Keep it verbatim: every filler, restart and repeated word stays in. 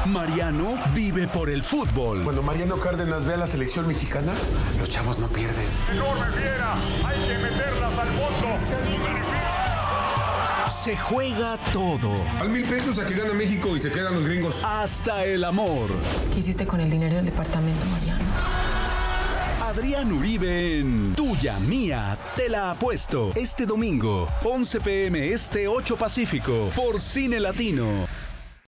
Mariano vive por el fútbol. Cuando Mariano Cárdenas ve a la selección mexicana, los chavos no pierden. ¡Enorme fiera! ¡Hay que meterlas al fondo! Se juega todo. Al mil pesos a que gana México y se quedan los gringos. Hasta el amor. ¿Qué hiciste con el dinero del departamento, Mariano? Adrián Uribe en Tuya Mía, te la apuesto. Este domingo, once p m este, ocho Pacífico, por Cine Latino.